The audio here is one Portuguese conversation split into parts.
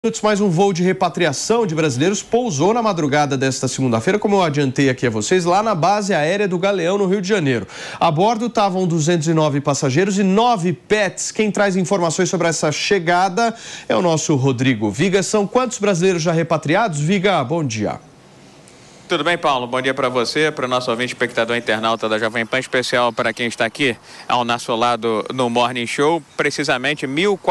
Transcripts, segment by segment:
Mais um voo de repatriação de brasileiros pousou na madrugada desta segunda-feira, como eu adiantei aqui a vocês, lá na base aérea do Galeão, no Rio de Janeiro. A bordo estavam 209 passageiros e 9 pets. Quem traz informações sobre essa chegada é o nosso Rodrigo Viga. São quantos brasileiros já repatriados? Viga, bom dia. Tudo bem, Paulo? Bom dia para você, para o nosso ouvinte espectador internauta da Jovem Pan, especial para quem está aqui ao nosso lado no Morning Show. Precisamente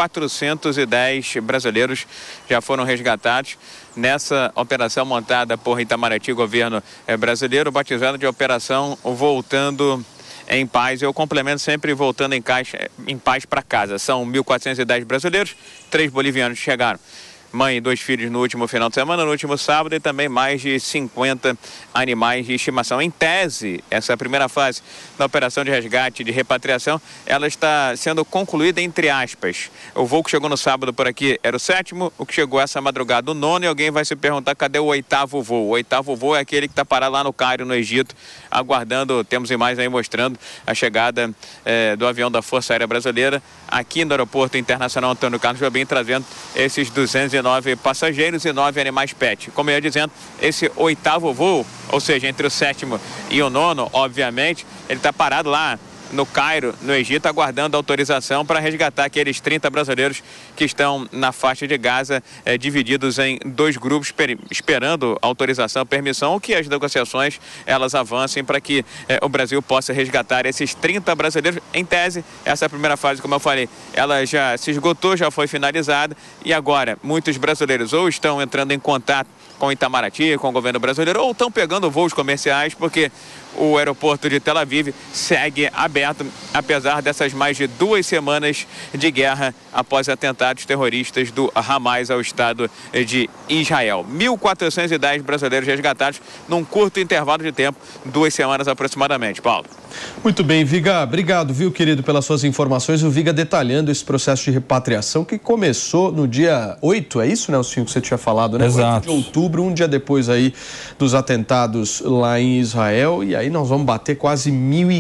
1.410 brasileiros já foram resgatados nessa operação montada por Itamaraty, governo brasileiro, batizada de Operação Voltando em Paz. Eu complemento sempre voltando em paz para casa. São 1.410 brasileiros, 3 bolivianos chegaram. Mãe e 2 filhos no último final de semana, no último sábado, e também mais de 50 animais de estimação. Em tese, essa primeira fase da operação de resgate e de repatriação, ela está sendo concluída entre aspas. O voo que chegou no sábado por aqui era o 7º, o que chegou essa madrugada o 9º, e alguém vai se perguntar cadê o 8º voo. O 8º voo é aquele que está parado lá no Cairo, no Egito, aguardando, temos imagens aí mostrando a chegada do avião da Força Aérea Brasileira aqui no Aeroporto Internacional Antônio Carlos Jobim, trazendo esses 209 passageiros e 9 animais pet. Como eu ia dizendo, esse 8º voo, ou seja, entre o 7º e o 9º, obviamente, ele está parado lá no Cairo, no Egito, aguardando autorização para resgatar aqueles 30 brasileiros que estão na faixa de Gaza, divididos em 2 grupos, esperando autorização, permissão, que as negociações elas avancem para que o Brasil possa resgatar esses 30 brasileiros. Em tese, essa primeira fase, como eu falei, ela já se esgotou, já foi finalizada, e agora muitos brasileiros ou estão entrando em contato com o Itamaraty, com o governo brasileiro, ou estão pegando voos comerciais, porque o aeroporto de Tel Aviv segue aberto, apesar dessas mais de 2 semanas de guerra após atentados terroristas do Hamas ao Estado de Israel. 1.410 brasileiros resgatados num curto intervalo de tempo, 2 semanas aproximadamente. Paulo. Muito bem, Viga. Obrigado, viu, querido, pelas suas informações. O Viga detalhando esse processo de repatriação que começou no dia 8, é isso, Nelson, que você tinha falado, né? Exato. 8 de outubro, um dia depois aí dos atentados lá em Israel. E aí nós vamos bater quase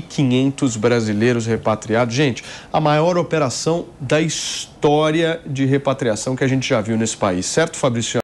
1.500 brasileiros repatriados. Gente, a maior operação da história de repatriação que a gente já viu nesse país, certo, Fabrício?